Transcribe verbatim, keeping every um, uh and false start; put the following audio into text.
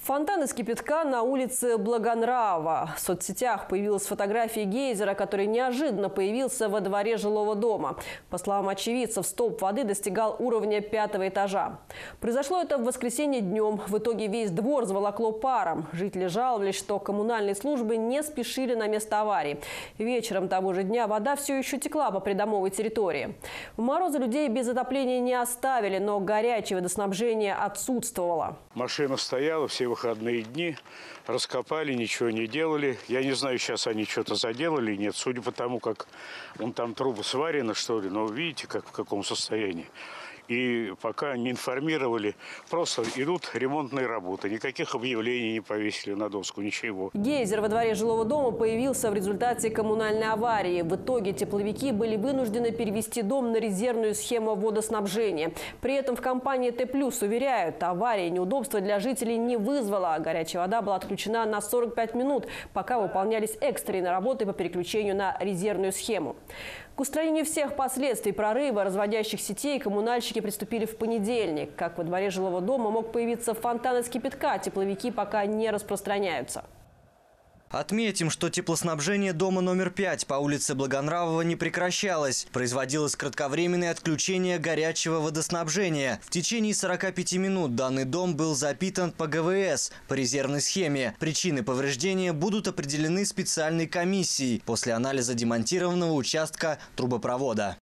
Фонтан из кипятка на улице Благонравова. В соцсетях появилась фотография гейзера, который неожиданно появился во дворе жилого дома. По словам очевидцев, столб воды достигал уровня пятого этажа. Произошло это в воскресенье днем. В итоге весь двор заволокло паром. Жители жаловались, что коммунальные службы не спешили на место аварии. Вечером того же дня вода все еще текла по придомовой территории. В морозы людей без отопления не оставили, но горячее водоснабжение отсутствовало. Машина стояла все выходные дни, раскопали, ничего не делали. Я не знаю, сейчас они что-то заделали или нет. Судя по тому, как вон там трубы сварены, что ли, но видите, как в каком состоянии. И пока не информировали, просто идут ремонтные работы. Никаких объявлений не повесили на доску, ничего. Гейзер во дворе жилого дома появился в результате коммунальной аварии. В итоге тепловики были вынуждены перевести дом на резервную схему водоснабжения. При этом в компании Т плюс уверяют, авария неудобства для жителей не вызвала. Горячая вода была отключена на сорок пять минут, пока выполнялись экстренные работы по переключению на резервную схему. К устранению всех последствий прорыва разводящих сетей коммунальщики приступили в понедельник. Как во дворе жилого дома мог появиться фонтан из кипятка, тепловики пока не распространяются. Отметим, что теплоснабжение дома номер пять по улице Благонравова не прекращалось. Производилось кратковременное отключение горячего водоснабжения. В течение сорока пяти минут данный дом был запитан по Г В С по резервной схеме. Причины повреждения будут определены специальной комиссией после анализа демонтированного участка трубопровода.